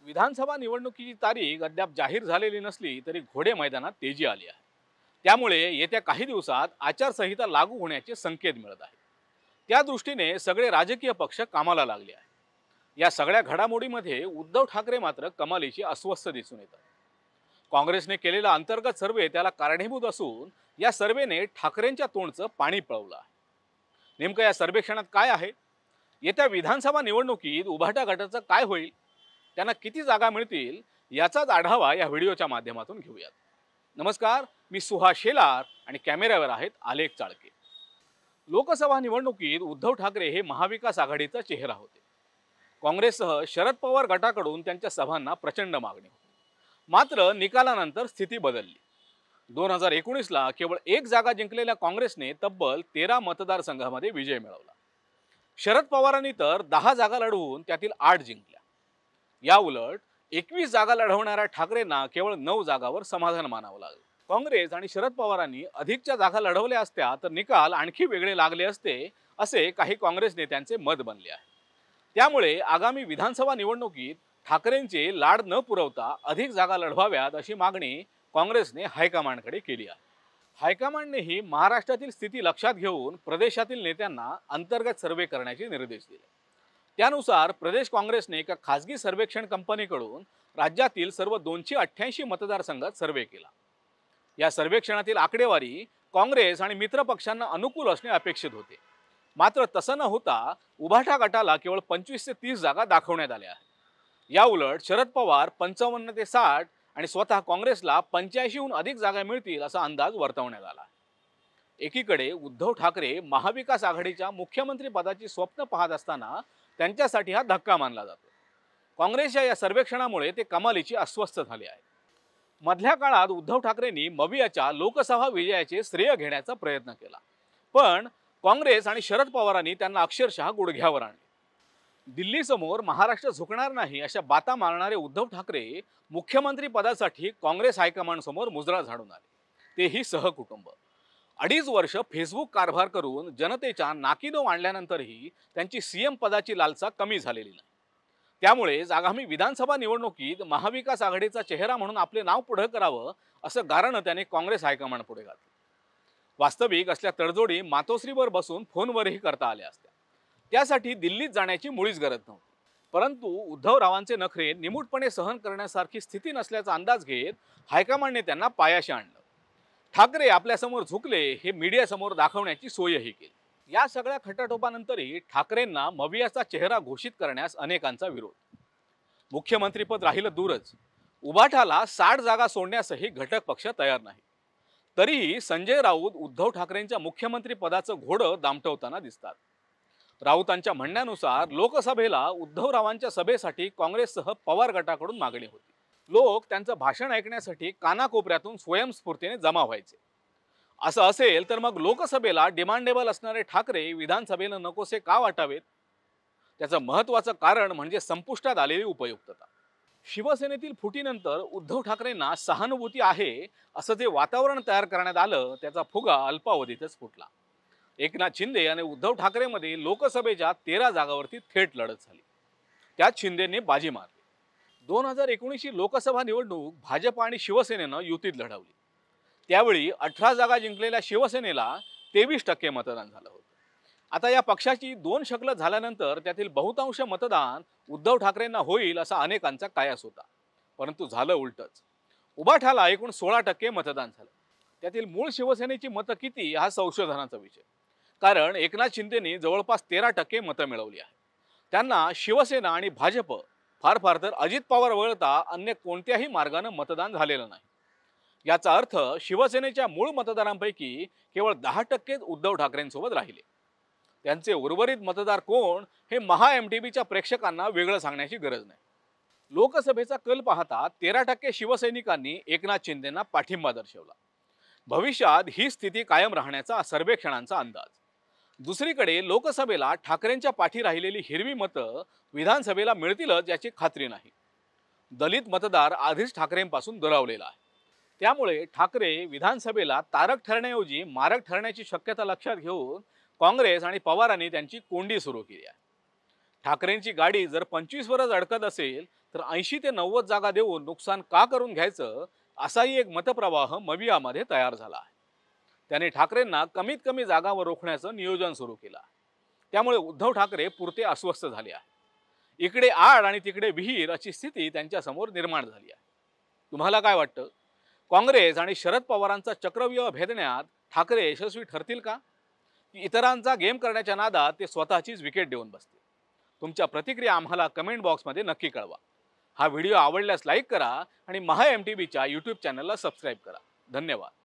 विधानसभा निवडणुकीची तारीख अद्याप जाहीर झालेली नसली तरी घोडे मैदानात तेजी आली आहे। त्यामुळे येत्या काही दिवसात आचारसंहिता लागू होण्याचे संकेत मिळत आहेत। त्या दृष्टीने सगळे राजकीय पक्ष कामाला लागले आहेत। या सगळ्या घडामोडीमध्ये उद्धव ठाकरे मात्र कमालीची अस्वस्थ दिसून येतात। काँग्रेसने केलेला अंतर्गत सर्वे त्याला कारणीभूत असून या सर्वेने ठाकरेंच्या तोंडचं पाणी पळवलं आहे। नेमकं या सर्वेक्षणात काय आहे? येत्या विधानसभा निवडणुकीत उभाटा गटाचं काय होईल? त्यांना किती जागा मिळतील याचाच आढावा या व्हिडिओच्या माध्यमातून घेऊयात। नमस्कार, मी सुहास शेलार आणि कॅमेऱ्यावर आहेत आलेख चाळके। लोकसभा निवडणुकीत उद्धव ठाकरे हे महाविकास आघाडीचा चेहरा होते। काँग्रेससह शरद पवार गटाकडून त्यांच्या सभांना प्रचंड मागणी होती। मात्र निकालानंतर स्थिती बदलली। 2019ला केवळ एक जागा जिंकलेल्या काँग्रेसने तब्बल 13 मतदारसंघामध्ये विजय मिळवला। शरद पवारांनी तर 10 जागा लढवून त्यातील 8 जिंकल्या। या उलट 21 जागा लढवणाऱ्या ठाकरेंना केवळ 9 जागावर समाधान मानावं लागलं। काँग्रेस आणि शरद पवारांनी अधिकच्या जागा लढवल्या असत्या तर निकाल आणखी वेगळे लागले असते, असे काही काँग्रेस नेत्यांचे मत बनले आहे। त्यामुळे आगामी विधानसभा निवडणुकीत ठाकरेंचे लाड न पुरवता अधिक जागा लढवाव्यात अशी मागणी काँग्रेसने हायकमांडकडे केली आहे। हायकमांडनेही महाराष्ट्रातील स्थिती लक्षात घेऊन प्रदेशातील नेत्यांना अंतर्गत सर्वे करण्याचे निर्देश दिले। त्यानुसार प्रदेश काँग्रेसने एका खासगी सर्वेक्षण कंपनीकडून राज्यातील सर्व 288 मतदारसंघात सर्वे केला। या सर्वेक्षणातील आकडेवारी काँग्रेस आणि मित्र पक्षांना अनुकूल असणे अपेक्षित होते। मात्र तसं न होता उभाटा गटाला केवळ 25 ते 30 जागा दाखवण्यात आल्या आहेत। या उलट शरद पवार 55 ते 60 आणि स्वतः काँग्रेसला 85हून अधिक जागा मिळतील असा अंदाज वर्तवण्यात आला। एकीकडे उद्धव ठाकरे महाविकास आघाडीच्या मुख्यमंत्री पदाची स्वप्न पाहत असताना त्यांच्यासाठी हा धक्का मानला जातो। काँग्रेसच्या या सर्वेक्षणामुळे ते कमालीची अस्वस्थ झाले आहेत। मधल्या काळात उद्धव ठाकरेंनी मवियाच्या लोकसभा विजयाचे श्रेय घेण्याचा प्रयत्न केला, पण काँग्रेस आणि शरद पवारांनी त्यांना अक्षरशः गुडघ्यावर आणले। दिल्लीसमोर महाराष्ट्र झुकणार नाही अशा बाता मारणारे उद्धव ठाकरे मुख्यमंत्री पदासाठी काँग्रेस हायकमांड समोर मुजरा झाडून आले, तेही सहकुटुंब। 2.5 वर्ष फेसबुक कारभार करून जनतेच्या नाकीनऊ आणल्यानंतरही त्यांची सीएम पदाची लालसा कमी झालेली नाही। त्यामुळेच आगामी विधानसभा निवडणुकीत महाविकास आघाडीचा चेहरा म्हणून आपले नाव पुढे करावं असं गाऱ्हाण त्याने काँग्रेस हायकमांड पुढे घातलं। वास्तविक असल्या तडजोडी मातोश्रीवर बसून फोनवरही करता आल्या असत्या। त्यासाठी दिल्लीत जाण्याची मुळीच गरज नव्हती। परंतु उद्धवरावांचे नखरे निमूटपणे सहन करण्यासारखी स्थिती नसल्याचा अंदाज घेत हायकमांडने त्यांना पायाशी आणलं। ठाकरे आपल्यासमोर झुकले हे मीडियासमोर दाखवण्याची सोयही केली। या सगळ्या खटाटोपानंतरही ठाकरेंना मवियाचा चेहरा घोषित करण्यास अनेकांचा विरोध। मुख्यमंत्रीपद राहिलं दूरच, उभाटाला 60 जागा सोडण्यासही घटक पक्ष तयार नाही। तरीही संजय राऊत उद्धव ठाकरेंच्या मुख्यमंत्री पदाचं घोडं दामटवताना दिसतात। राऊतांच्या म्हणण्यानुसार लोकसभेला उद्धवरावांच्या सभेसाठी काँग्रेससह पवार गटाकडून मागणी होती। लोक त्यांचं भाषण ऐकण्यासाठी कानाकोपऱ्यातून स्वयंस्फूर्तीने जमा व्हायचे। असं असेल तर मग लोकसभेला डिमांडेबल असणारे ठाकरे विधानसभेला नकोसे का वाटावेत? त्याचं महत्त्वाचं कारण म्हणजे संपुष्टात आलेली उपयुक्तता। शिवसेनेतील फुटीनंतर उद्धव ठाकरेंना सहानुभूती आहे असं जे वातावरण तयार करण्यात आलं त्याचा फुगा अल्पावधीतच फुटला। एकनाथ शिंदे आणि उद्धव ठाकरेंमध्ये लोकसभेच्या 13 जागांवरती थेट लढत झाली। त्यात शिंदेने बाजी मारली। 2019ची लोकसभा निवडणूक भाजप आणि शिवसेनेनं युतीत लढवली। त्यावेळी 18 जागा जिंकलेल्या शिवसेनेला 23% मतदान झालं होतं। आता या पक्षाची 2 शकलं झाल्यानंतर त्यातील बहुतांश मतदान उद्धव ठाकरेंना होईल असा अनेकांचा कयास होता, परंतु झालं उलटच। उभाटाला एकूण 16% मतदान झालं। त्यातील मूळ शिवसेनेची मतं किती हा संशोधनाचा विषय, कारण एकनाथ शिंदेनी जवळपास 13% मतं मिळवली आहे। त्यांना शिवसेना आणि भाजप फार फार तर अजित पवार वगळता अन्य कोणत्याही मार्गाने मतदान झालेलं नाही। याचा अर्थ शिवसेनेच्या मूळ मतदारांपैकी केवळ 10% उद्धव ठाकरेंसोबत राहिले। त्यांचे उर्वरित मतदार कोण हे महा-एमटीबीच्या प्रेक्षकांना वेगळं सांगण्याची गरज नाही। लोकसभेचा कल पाहता 13% शिवसैनिकांनी एकनाथ शिंदेंना पाठिंबा दर्शवला। भविष्यात ही स्थिती कायम राहण्याचा सर्वेक्षणांचा अंदाज। दुसरीकडे लोकसभेला ठाकरेंच्या पाठी राहिलेली हिरवी मतं विधानसभेला मिळतीलच याची खात्री नाही। दलित मतदार आधीच ठाकरेंपासून दुरावलेला आहे। त्यामुळे ठाकरे विधानसभेला तारक ठरण्याऐवजी मारक ठरण्याची शक्यता लक्षात घेऊन काँग्रेस आणि पवारांनी त्यांची कोंडी सुरू केली आहे। ठाकरेंची गाडी जर 25 वरच अडकत असेल तर 80 ते 90 जागा देऊन नुकसान का करून घ्यायचं, असाही एक मतप्रवाह मवियामध्ये तयार झाला आहे. त्याने ठाकरेंना कमीत कमी जागांवर रोखण्याचं नियोजन सुरू केलं आहे. त्यामुळे उद्धव ठाकरे पुरते अस्वस्थ झाले आहे. इकडे आड आणि तिकडे विहीर अशी स्थिती त्यांच्यासमोर निर्माण झाली आहे. तुम्हाला काय वाटतं? काँग्रेस आणि शरद पवारांचा चक्रव्यूह भेदण्यात ठाकरे यशस्वी ठरतील का, की इतरांचा गेम करण्याच्या नादात ते स्वतःचीच विकेट देऊन बसतील? तुमच्या प्रतिक्रिया आम्हाला कमेंट बॉक्समध्ये नक्की कळवा. हा व्हिडिओ आवडल्यास लाईक करा आणि महा MTBच्या यूट्यूब चॅनलला सबस्क्राईब करा. धन्यवाद.